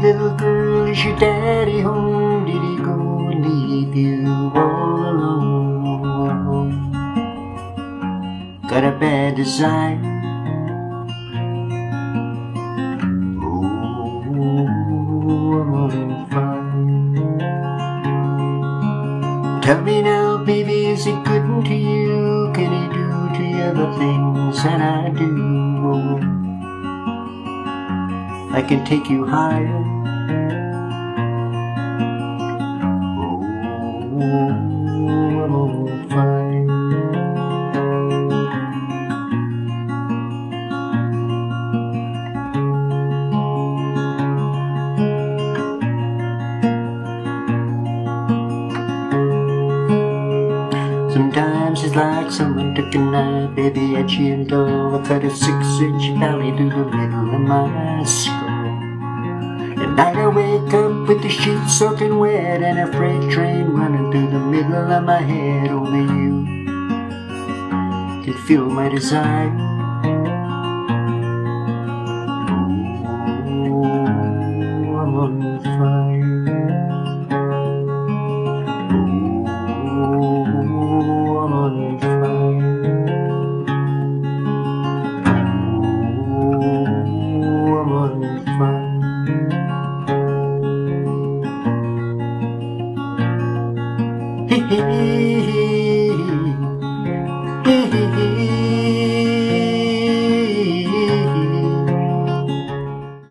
little girl, is your daddy home? Did he go and leave you all alone? Got a bad desire. Oh, I'm on fire. Tell me now, baby, is he good to you? Can he do to you the things that I do? I can take you higher. Oh, I'm on fire. Sometimes it's like someone took a knife, baby, edgy and dull. I cut a 6-inch valley through the middle of my skull. At night I wake up with the sheets soaking wet and a freight train running through the middle of my head. Only you can feel my desire.